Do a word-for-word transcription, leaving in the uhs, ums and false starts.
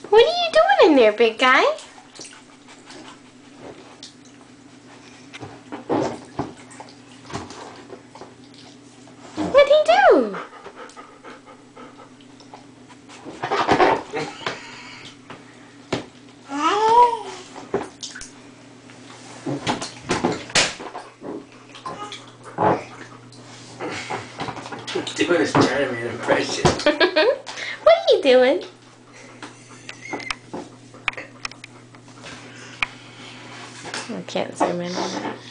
What are you doing in there, big guy? What'd he do? Doing his Chinaman impression. What are you doing? I can't zoom in on that.